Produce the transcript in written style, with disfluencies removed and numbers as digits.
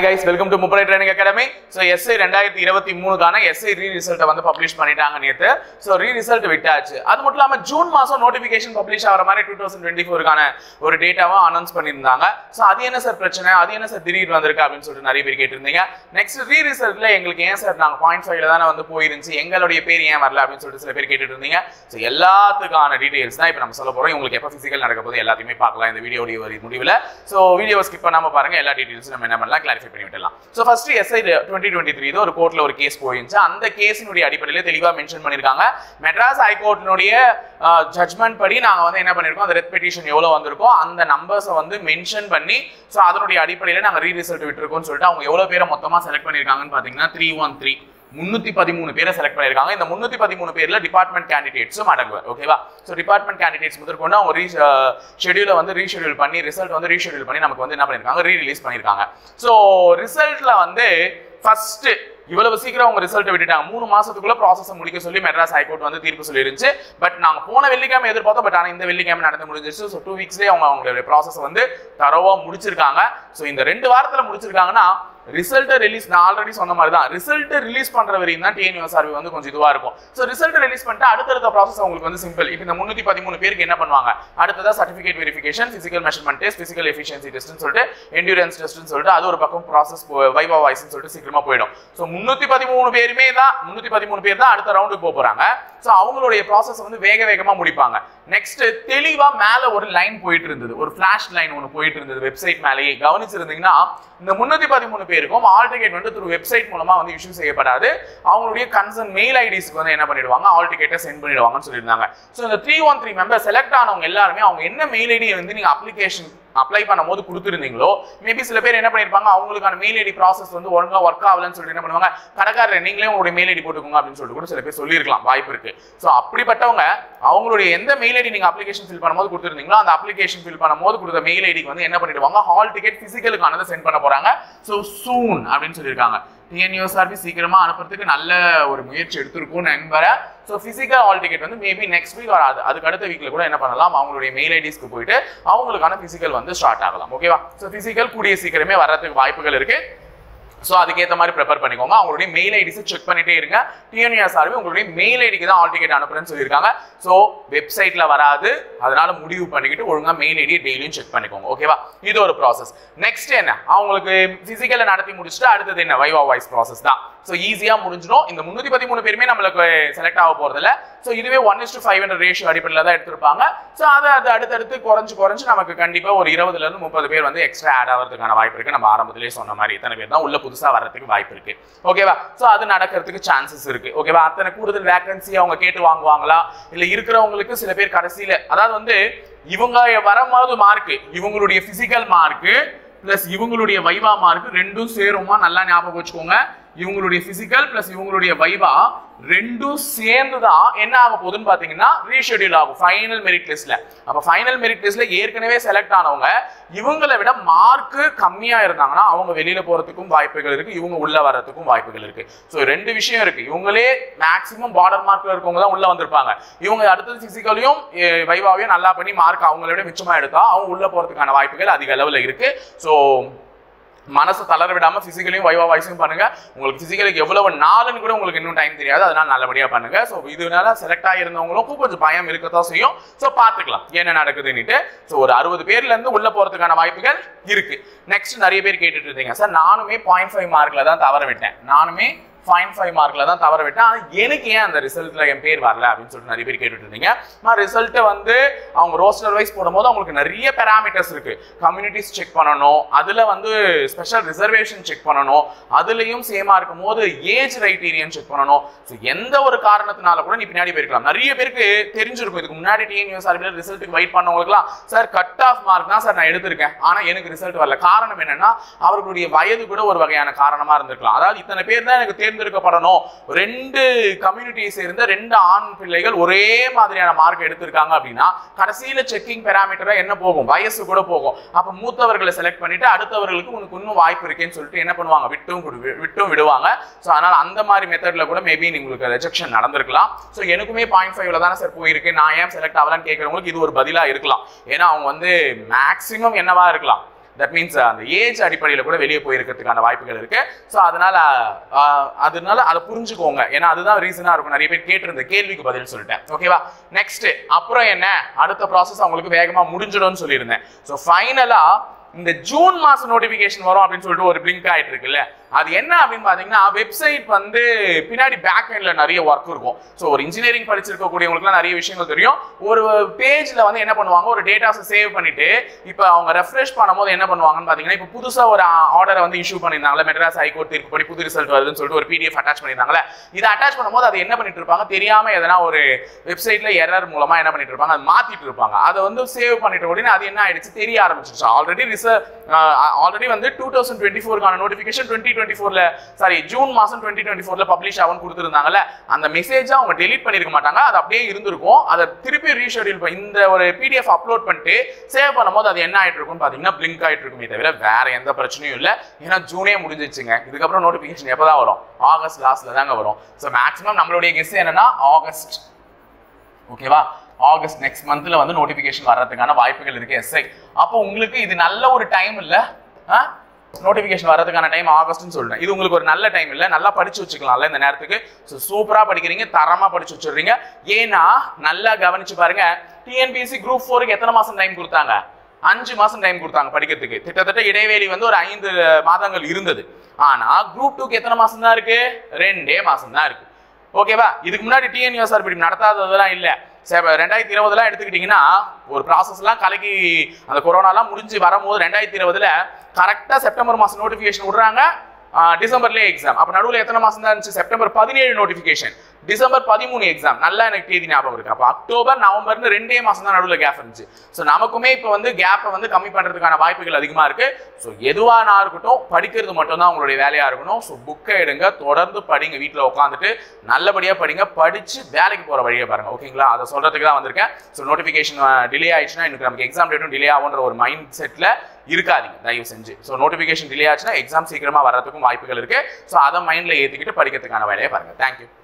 Hi guys, welcome to Mupalai Training Academy. So essay 2023 கான essay re-result வந்து publish பண்ணிட்டாங்க நேத்து. So re-result விட்டாச்சு. அது மட்டும் இல்லாம ஜூன் மாசம் நோட்டிஃபிகேஷன் பப்ளிஷ் ஆவற மாதிரி 2024 கான ஒரு டேட்டாவை அனௌன்ஸ் பண்ணிருந்தாங்க. So அது என்ன சார் பிரச்சனை? அது என்ன சார் திடீர் வந்திருக்கு அப்படினு சொல்லிட்டு நிறைய பேர் கேட்டிருந்தீங்க. நெக்ஸ்ட் re-resultல எங்களுக்கு ஏன் சார் நாங்க 0.5ல தான வந்து போயிருந்துச்சு. எங்களுடைய பேர் ஏன் வரல அப்படினு சொல்லிட்டு சில பேர் கேட்டிட்டு இருந்தீங்க. So எல்லாத்துக்கான டீடைல்ஸ் தான் இப்போ நம்ம சொல்ல போறோம். உங்களுக்கு எப்ப பிசிக்கல் நடக்க போகுது எல்லாத்தையுமே பார்க்கலாம் இந்த வீடியோட முடிவுல. So வீடியோவை ஸ்கிப் பண்ணாம பாருங்க. எல்லா டீடைல்ஸும் நம்ம என்ன பண்ணலாம் கிளாரிஃபை பண்ணி விடலாம். So first SI 2023 இது ஒரு கோர்ட்ல ஒரு கேஸ் போயிருந்துச்சு. அந்த கேஸினுடைய அடிப்படையில் தெளிவா மென்ஷன் பண்ணிருக்காங்க. மெட்ராஸ் ஹை கோர்ட்டினுடைய ஜட்ஜ்மெண்ட் படி நாங்க வந்து என்ன பண்ணிருக்கோம், அந்த ரெட் பெட்டிஷன் எவ்வளவு வந்திருக்கோ அந்த நம்பர்ஸை வந்து மென்ஷன் பண்ணி சோ அதனுடைய அடிப்படையில் நாங்க ரீ-ரிசல்ட் விட்டுருக்கோம்னு சொல்லிட்டு அவங்க எவ்வளவு பேரை மொத்தமா செலக்ட் பண்ணிருக்காங்கன்னு பாத்தீங்கன்னா 313 பேரை செலக்ட் பண்ணிருக்காங்க. இந்த 313 பேர்ல டிபார்ட்மெண்ட் கேண்டிடேட்ஸும் அடங்குவார். ஓகேவா? சோ டிபார்ட்மெண்ட் கேண்டிடேட்ஸ் முதற்கொண்டு அவங்க ஷெட்யூலை வந்து ரீஷெட்யூல் பண்ணி ரிசல்ட் வந்து ரீஷெட்யூல் பண்ணி நமக்கு வந்து என்ன பண்ணிருக்காங்க, ரீ-ரிலீஸ் பண்ணிருக்காங்க. சோ ரிசல்ட்ல வந்து ஃபர்ஸ்ட் இவ்வளவு சீக்கிரம் அவங்க ரிசல்ட் விட்டுட்டாங்க. 3 மாசத்துக்குள்ள ப்ராசஸ் முடிக்க சொல்லி மெட்ராஸ் ஹைகோர்ட் வந்து தீர்ப்பு சொல்லிருந்துச்சு. பட் நாங்க போன வெள்ளிக்கிழமை எதிர்பார்த்தோம். பட் ஆனா இந்த வெள்ளிக்கிழமை நடந்து முடிஞ்சிருச்சு. ஸோ 2 வீக்ஸ்லேயே அவங்களுடைய ப்ராசஸ் வந்து தரவா முடிச்சிருக்காங்க. ஸோ இந்த 2 வாரத்துல முடிச்சிருக்காங்கன்னா ரிசல்ட் ரிலீஸ் நான் ஆல்ரெடி சொன்ன மாதிரி தான் ரிசல்ட் ரிலீஸ் பண்ற வரையும் தான் டிஎன்யூஎஸ்ஆர்பி வந்து கொஞ்சம் இதுவா இருக்கும். ஸோ ரிசல்ட் ரிலீஸ் பண்ணிட்டு அடுத்தடுத்த ப்ராசஸ் உங்களுக்கு வந்து சிம்பிள். இப்போ இந்த 313 பேருக்கு என்ன பண்ணுவாங்க, அடுத்ததா certificate verification, physical measurement test, physical efficiency டெஸ்ட்னு சொல்லிட்டு என்டூரன்ஸ் டெஸ்ட்னு சொல்லிட்டு அது ஒரு பக்கம் ப்ராசஸ் வைவா வாய்ஸ்னு சொல்லிட்டு சீக்கிரமா போயிடும். ஸோ 313 பேர் தான் அடுத்த ரவுண்டுக்கு போறாங்க. ஸோ அவங்களுடைய ப்ராசஸ் வந்து வேகமா முடிப்பாங்க. நெக்ஸ்ட் தெளிவா மேல ஒரு லைன் போயிட்டு இருந்தது, ஒரு ஃபிளாஷ் லைன் ஒன்று போயிட்டு இருந்தது வெப்சைட் மேலேயே. கவனிச்சிருந்தீங்கன்னா இந்த 313 பேருக்கும் ஆல் டிக்கெட் வந்து த்ரூ வெப்சைட் மூலமா வந்து இஷ்யூ செய்யப்படாது. அவங்களுடைய கன்சர்ன் மெயில் ஐடிஸ்க்கு வந்து என்ன பண்ணிடுவாங்க, ஆல் டிக்கெட்டை சென்ட் பண்ணிடுவாங்கன்னு சொல்லியிருந்தாங்க. ஸோ இந்த 313 மெம்பர் செலக்ட் ஆனவங்க எல்லாருமே அவங்க என்ன மெயில் ஐடி வந்து நீங்க அப்ளிகேஷன் அப்ளை பண்ணும்போது கொடுத்துருந்தீங்களோ மேபி சில பேர் என்ன பண்ணிருப்பாங்க, அவங்களுக்கான மெயில் ஐடி ப்ராசஸ் வந்து ஒழுங்கா ஒர்க் ஆகலன்னு சொல்லிட்டு என்ன பண்ணுவாங்க, கடைக்காரர் நீங்களே உங்களுடைய மெயில் ஐடி போட்டுக்கோங்க அப்படின்னு சொல்லிட்டு கூட சில பேர் சொல்லியிருக்கலாம், வாய்ப்பு இருக்கு. ஸோ அப்படிப்பட்டவங்க அவங்களுடைய எந்த மெயில் ஐடி நீங்க அப்ளிகேஷன் ஃபில் பண்ணும்போது கொடுத்துருந்தீங்களோ அந்த அப்ளிகேஷன் ஃபில் பண்ணும்போது கொடுத்த மெயில் ஐடிக்கு வந்து என்ன பண்ணிடுவாங்க, ஹால் டிக்கெட் பிசிக்கலுக்கானதை சென்ட் பண்ண போறாங்க. ஸோ சூன் அப்படின்னு சொல்லியிருக்காங்க. டிஎன்யூஎஸ்ஆர்பி சீக்கிரமா அனுப்புறதுக்கு நல்ல ஒரு முயற்சி எடுத்திருக்கும் நண்பரை. ஸோ பிசிக்கல் ஹால் டிக்கெட் வந்து மேபி நெக்ஸ்ட் வீக் வராது, அதுக்கு அடுத்த வீக்ல கூட என்ன பண்ணலாம், அவங்களுடைய மெயில் ஐடிஸ்க்கு போயிட்டு அவங்களுக்கான பிசிக்கல் வந்து ஸ்டார்ட் ஆகலாம். ஓகேவா? ஸோ பிசிக்கல் கூடிய சீக்கிரமே வர்றதுக்கு வாய்ப்புகள் இருக்கு. ஸோ அதுக்கேற்ற மாதிரி ப்ரிப்பேர் பண்ணிக்கோங்க. அவங்களுடைய மெயில் ஐடிஸை செக் பண்ணிட்டே இருங்க. டிஎன்யூஎஸ்ஆர்பி உங்களுடைய மெயில் ஐடிக்கு தான் ஆல் டிக்கெட் அனுப்புறேன்னு சொல்லியிருக்காங்க. ஸோ வெப்சைட்ல வராது, அதனால முடிவு பண்ணிக்கிட்டு ஒழுங்கா மெயில் ஐடியை டெய்லியும் செக் பண்ணிக்கோங்க. ஓகேவா? இது ஒரு ப்ராசஸ். நெக்ஸ்ட் என்ன, அவங்களுக்கு பிசிக்கலை நடத்தி முடிச்சுட்டு அடுத்தது என்ன, வைவா வாய்ஸ் ப்ராசஸ் தான். ஸோ ஈஸியா முடிஞ்சிடும். இந்த 313 பேருமே நம்மளுக்கு செலக்ட் ஆக போறது இல்லை. ஸோ இதுவே 1:5 ரேஷியோ அடிப்படையில் தான் எடுத்திருப்பாங்க. ஸோ அது அடுத்தடுத்து குறைஞ்சு நமக்கு கண்டிப்பா ஒரு 20ல இருந்து 30 பேர் வந்து எக்ஸ்ட்ரா ஆட் ஆகிறதுக்கான வாய்ப்பு இருக்கு. நம்ம ஆரம்பத்திலேயே சொன்ன மாதிரி இத்தனை பேர் தான் உள்ள புதுசா வர்றதுக்கு வாய்ப்பு இருக்கு. ஓகேவா? சோ அது நடக்கிறதுக்கு சான்சஸ் இருக்கு. ஓகேவா? அத்தனை கூடுதல் வேகன்சி அவங்க கேட்டு வாங்குவாங்களா, இல்ல இருக்கிறவங்களுக்கு சில பேர் கடைசியில அதாவது வந்து இவங்க வரும்போது மார்க், இவங்களுடைய பிசிக்கல் மார்க் பிளஸ் இவங்களுடைய வைவா மார்க் ரெண்டும் சேருமா, நல்லா ஞாபகம் வச்சுக்கோங்க. இவங்களுடைய பிசிக்கல் பிளஸ் இவங்களுடைய வைவா ரெண்டும் சேர்ந்துதான் என்ன ஆக போகுதுன்னு பாத்தீங்கன்னா ரீஷெட்யூல் ஆகும் ஃபைனல் மெரிட் லிஸ்ட்ல. அப்ப ஃபைனல் மெரிட் லிஸ்ட்ல ஏற்கனவே செலக்ட் ஆனவங்க இவங்களை விட மார்க் கம்மியா இருந்தாங்கன்னா அவங்க வெளியில போறதுக்கும் வாய்ப்புகள் இருக்கு, இவங்க உள்ள வர்றதுக்கும் வாய்ப்புகள் இருக்கு. ஸோ 2 விஷயம் இருக்கு. இவங்களே மேக்சிமம் பார்டர் மார்க்ல இருக்கவங்க தான் உள்ள வந்திருப்பாங்க. இவங்க அடுத்தது பிசிக்கலையும் வைவாவையும் நல்லா பண்ணி மார்க் அவங்கள விட மிச்சமா எடுத்தா அவங்க உள்ள போறதுக்கான வாய்ப்புகள் அதிக அளவுல இருக்கு. ஸோ மனசை தளர விடாம பிசிக்கலையும் வைவா வாய்ஸும் பண்ணுங்க. உங்களுக்கு பிசிக்கலுக்கு எவ்வளவு நாளுன்னு கூட உங்களுக்கு இன்னும் டைம் தெரியாது, அதனால நல்லபடியா பண்ணுங்க. ஸோ இதனால செலக்ட் ஆகியிருந்தவங்களுக்கும் கொஞ்சம் பயம் இருக்கத்தான் செய்யும். ஸோ பார்த்துக்கலாம் என்ன நடக்குதுன்னுட்டு. ஸோ ஒரு 60 பேர்ல இருந்து உள்ள போறதுக்கான வாய்ப்புகள் இருக்கு. நெக்ஸ்ட் நிறைய பேர் கேட்டுட்டு இருந்தீங்க, சார் நானுமே 0.5 மார்க்ல தான் தவற விட்டேன், நானுமே 0.5 மார்க்ல தான் தவற விட்டேன், ஆனா எனக்கு ஏன் அந்த ரிசல்ட்ல என் பேர் வரல அப்படின்னு சொல்லிட்டு நிறைய பேர் கேட்டுட்டு இருந்தீங்க. ரிசல்ட்டை வந்து அவங்க ரோஸ்டர் வைஸ் போடும்போது அவங்களுக்கு நிறைய பேராமீட்டர்ஸ் இருக்கு. கம்யூனிட்டிஸ் செக் பண்ணணும், அதுல வந்து ஸ்பெஷல் ரிசர்வேஷன் செக் பண்ணணும், அதுலயும் சேமா இருக்கும் போது ஏஜ் கிரைட்டீரியன் செக் பண்ணணும். ஸோ எந்த ஒரு காரணத்தினால கூட நீ பின்னாடி போயிருக்கலாம். நிறைய பேருக்கு தெரிஞ்சிருக்கும், இதுக்கு முன்னாடி டிஎன்யூஎஸ்ஆர்பில ரிசல்ட்டுக்கு வெயிட் பண்ணவங்களுக்குலாம் சார் கட் ஆஃப் மார்க் தான் சார் நான் எடுத்திருக்கேன், ஆனா எனக்கு ரிசல்ட் வரல. காரணம் என்னன்னா அவர்களுடைய வயது கூட ஒரு வகையான காரணமா இருந்திருக்கலாம். அதாவது இத்தனை பேர் தான் எனக்கு தேர்ந்தெடுக்கப்படணும், 2 கம்யூனிட்டியை சேர்ந்த 2 ஆண் பிள்ளைகள் ஒரே மாதிரியான மார்க் எடுத்திருக்காங்க அப்படின்னா கடைசியில செக்கிங் பேராமீட்டரா என்ன போகும், வயசு கூட போகும். அப்ப மூத்தவர்களை செலக்ட் பண்ணிட்டு அடுத்தவர்களுக்கு உனக்கு இன்னும் வாய்ப்பு இருக்குன்னு சொல்லிட்டு என்ன பண்ணுவாங்க, விட்டும் விடுவாங்க. ஸோ அதனால அந்த மாதிரி மெத்தட்ல கூட மேபி உங்களுக்கு ரிஜெக்ஷன் நடந்திருக்கலாம். ஸோ எனக்குமே 0.5ல தானே சார் போயிருக்கு, நான் ஏன் செலக்ட் ஆகலான்னு கேட்கறவங்களுக்கு இது ஒரு பதிலா இருக்கலாம். ஏன்னா அவங்க வந்து மேக்சிமம் என்னவா இருக்கலாம், தட் மீன்ஸ் அந்த ஏஜ் அடிப்படையில் கூட வெளியே போயிருக்கிறதுக்கான வாய்ப்புகள் இருக்கு. ஸோ அதனால அதை புரிஞ்சுக்கோங்க. ஏன்னா அதுதான் ரீசனா இருக்கும். நிறைய பேர் கேட்டிருந்த கேள்விக்கு பதில் சொல்லிட்டேன். ஓகேவா? நெக்ஸ்ட் அப்புறம் என்ன, அடுத்த ப்ராசஸ் அவங்களுக்கு வேகமா முடிஞ்சிடும்னு சொல்லியிருந்தேன். ஸோ ஃபைனலா இந்த ஜூன் மாசம் நோட்டிபிகேஷன் வரும் அப்படின்னு சொல்லிட்டு ஒரு பிளிங்க் ஆயிட்டு இருக்குல்ல, அது என்ன அப்படின்னு பாத்தீங்கன்னா வெப்சைட் வந்து பின்னாடி பேக் எண்ட்ல நிறைய ஒர்க் இருக்கும். ஸோ ஒரு இன்ஜினியரிங் படிச்சிருக்கக்கூடியவங்களுக்குலாம் நிறைய விஷயங்கள் தெரியும். ஒரு பேஜ்ல வந்து என்ன பண்ணுவாங்க, ஒரு டேட்டாஸை சேவ் பண்ணிட்டு இப்போ அவங்க ரெஃப்ரெஷ் பண்ணும்போது என்ன பண்ணுவாங்கன்னு பாத்தீங்கன்னா, இப்போ புதுசா ஒரு ஆர்டரை வந்து இஷ்யூ பண்ணியிருந்தாங்களே, மெட்ராஸ் ஹைகோர்ட் தீர்ப்புப்படி புது ரிசல்ட் வருதுன்னு சொல்லிட்டு ஒரு PDF அட்டாச் பண்ணியிருந்தாங்களே, இதை அட்டாச் பண்ணும்போது அது என்ன பண்ணிட்டு இருப்பாங்க, தெரியாம எதனா ஒரு வெப்சைட்ல எரர் மூலமா என்ன பண்ணிட்டு இருப்பாங்க, அதை மாத்திட்டு இருப்பாங்க. அதை வந்து சேவ் பண்ணிட்டு உடனே அது என்ன ஆயிடுச்சு தெரிய ஆரம்பிச்சிருச்சு. ஆல்ரெடி வந்து 2024க்கான நோட்டிபிகேஷன் 2024ல ஜூன் மாசம் 2024ல பப்ளிஷ் ஆகும்னு கொடுத்திருந்தாங்கல்ல, அந்த மெசேஜை அவங்க டெலீட் பண்ணிருக்க மாட்டாங்க, அது அப்படியே இருந்திருக்கும். அதை திருப்பி ரீஷெட்யூல் இந்த ஒரு PDF அப்லோட் பண்ணிட்டு சேவ் பண்ணும்போது அது என்ன ஆயிட்டு இருக்கும்னு பாத்தீங்கன்னா பிளிங்க் ஆயிட்டு இருக்குமே தவிர வேற எந்த பிரச்சனையும் இல்லை. ஏன்னா ஜூனே முடிஞ்சிச்சுங்க. இதுக்கப்புறம் நோட்டிபிகேஷன் எப்பதான் வரும், ஆகஸ்ட் லாஸ்ட்ல தாங்க வரும். ஸோ மேக்ஸிமம் நம்மளுடைய கெஸ் என்னன்னா ஆகஸ்ட். ஓகேவா? ஆகஸ்ட் நெக்ஸ்ட் மந்த்ல வந்து நோட்டிபிகேஷன் வர்றதுக்கான வாய்ப்புகள் இருக்கு எஸ்ஐ. அப்போ உங்களுக்கு இது நல்ல ஒரு டைம் இல்ல, நோட்டிபிகேஷன் வர்றதுக்கான டைம் ஆகஸ்ட்னு சொல்றேன். இது உங்களுக்கு ஒரு நல்ல டைம் இல்ல, நல்லா படிச்சு வச்சுக்கலாம்ல இந்த நேரத்துக்கு. ஸோ சூப்பரா படிக்கிறீங்க, தரமா படிச்சு வச்சிடுறீங்க. ஏன்னா நல்லா கவனிச்சு பாருங்க, TNPSC குரூப் 4க்கு எத்தனை மாசம் டைம் கொடுத்தாங்க, 5 மாசம் டைம் கொடுத்தாங்க படிக்கிறதுக்கு. கிட்டத்தட்ட இடைவேளி வந்து ஒரு 5 மாதங்கள் இருந்தது. ஆனா குரூப் 2க்கு எத்தனை மாசம் தான் இருக்கு, 2 மாசம் தான் இருக்கு. ஓகேவா? இதுக்கு முன்னாடி TNUSRPD நடத்தாததெல்லாம் இல்ல. 2020 எடுத்துக்கிட்டீங்கன்னா ஒரு ப்ராசஸ் எல்லாம் கலக்கி அந்த கொரோனாலாம் முடிஞ்சு வரும்போது 2020ல கரெக்டா செப்டம்பர் மாசம் நோட்டிபிகேஷன் விடுறாங்க, டிசம்பர்லேயே எக்ஸாம். அப்ப நடுவில் எத்தனை மாசம் தான் இருந்துச்சு, செப்டம்பர் 17 நோட்டிபிகேஷன், டிசம்பர் 13 எக்ஸாம். நல்லா எனக்கு தேதி ஞாபகம் இருக்கு. அப்போ அக்டோபர் நவம்பர்னு 2 மாசம் தான் நடுவில் கேப் இருந்துச்சு. ஸோ நமக்குமே இப்போ வந்து கேப்பை வந்து கம்மி பண்றதுக்கான வாய்ப்புகள் அதிகமா இருக்கு. ஸோ எதுவானா இருக்கட்டும், படிக்கிறது மட்டும் தான் உங்களுடைய வேலையா இருக்கணும். ஸோ புக்கை எடுங்க, தொடர்ந்து படிங்க, வீட்டில் உட்காந்துட்டு நல்லபடியா படிங்க, படிச்சு வேலைக்கு போற வழியை பாருங்க. ஓகேங்களா? அதை சொல்றதுக்கு தான் வந்திருக்கேன். ஸோ நோட்டிபிகேஷன் டிலே ஆயிடுச்சுன்னா இன்னைக்கு நமக்கு எக்ஸாம் டேட்டும் டிலே ஆகுன்ற ஒரு மைண்ட் செட்ல இருக்காதீங்க தயவு செஞ்சு. ஸோ நோட்டிபிகேஷன் டிலே ஆச்சுன்னா எக்ஸாம் சீக்கிரமா வர்றதுக்கும் வாய்ப்புகள் இருக்கு. ஸோ அதை மைண்ட்ல ஏத்திக்கிட்டு படிக்கிறதுக்கான வேலையை பாருங்க. தேங்க்யூ.